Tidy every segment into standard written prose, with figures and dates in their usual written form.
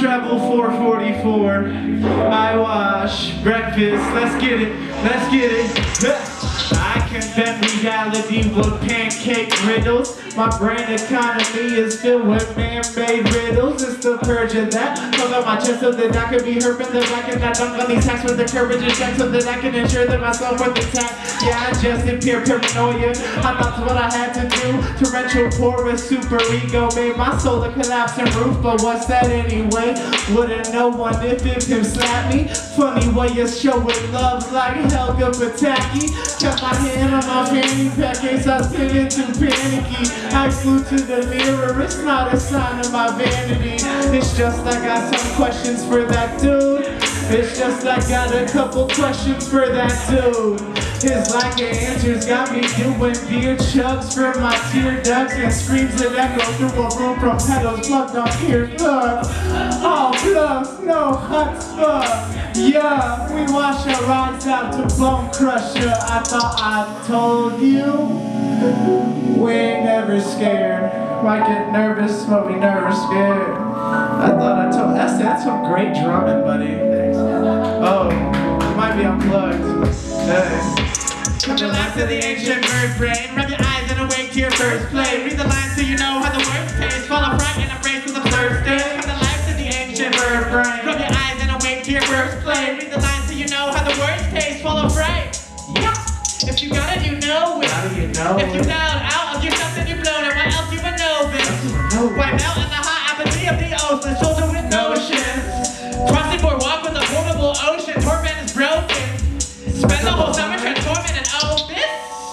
travel 444. I wash breakfast. Let's get it. Let's get it. I can bend reality with pancake riddles. My brain economy is filled with man-made riddles. It's the purge of that. Pull out my chest so that I can be hurt in the back, and I dunk on these hacks with the courage and check so that I can ensure that my self-worth is intact. Yeah, I just appear paranoia. I thought what I had to do. Torrential porous super ego made my soul a collapsing roof. But what's that anyway? Wouldn't know one if him slap me. Funny way of showing love like Helga Pataki. Kept my hand on my fanny pack case I was feeling too panicky. I flew to the mirror, it's not a sign of my vanity. It's just I got some questions for that dude. It's just I got a couple questions for that dude. His lack of answers got me doing beer chugs from my tear ducts and screams that echo through a room from pedals plugged on earplugs. All bluffs, no chutzpah. Yeah, we wash our eyes out to Bone Crusher. I thought I told you we ain't never scared. Might get nervous, but we never scared. I thought I told. That's some great drumming, buddy. Thanks. Oh, it might be unplugged. Hey. From the lines of the ancient bird brain, rub your eyes and awake to your first play. Read the lines so you know how the words taste. Fall upright and embrace with absurd state. From the lines of the ancient bird brain, rub your eyes and awake to your first play. Read the lines so you know how the words taste. Fall upright. Yeah. If you got it, you know it. How do you know if you dialed out of yourself, then you blown it. Why else you would know this? Why melt in the hot apathy of the ocean, shoulder with notions. Crossing boardwalk with a portable ocean. Torment is broken. Spend the whole summer transforming an opus.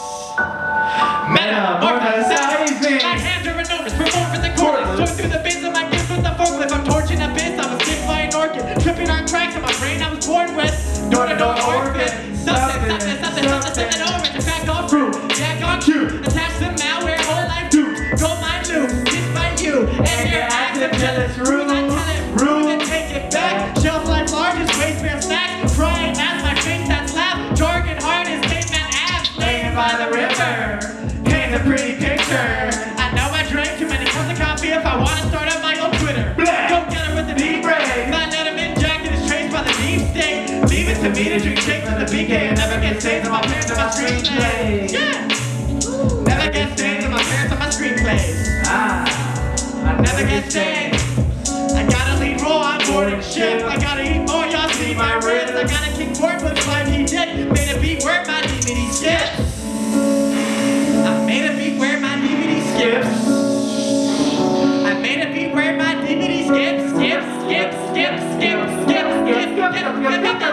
Metamorphosizing. My hands are enormous, perform for the chorus. Going through the bins of my gifts with the forklift. I'm torching abyss, I'm a skin flying orchid. Tripping on tracks of my brain I was born with. Door to door orbit. Something over to crack off fruit. Jack on cue. Attach the malware, whole life duped. Gold mine loop, kissed by you. And your active jealous rude. Rude and take it back. Shelf life largest, waistband snack. Frying as my face that's laugh. Jargon hard as caveman abs. Laying by the river. Paint a pretty picture. I know I drank too many cups of coffee if I want to start up my own Twitter. Go get her with the deep break. My Letterman jacket is traced by the deep state. Leave it to me to drink shake from the BK and never get stains on my pants and my screenplays. Yeah! Never get stains on my pants and my screenplays. I never get stains. I gotta lead role on boarding ship. I gotta eat more, y'all see my ribs. I gotta kick board with 5 he did. Made a beat where my DVD skips. I made a beat where my DVD skips. I made a beat where my DVD skips. Skip.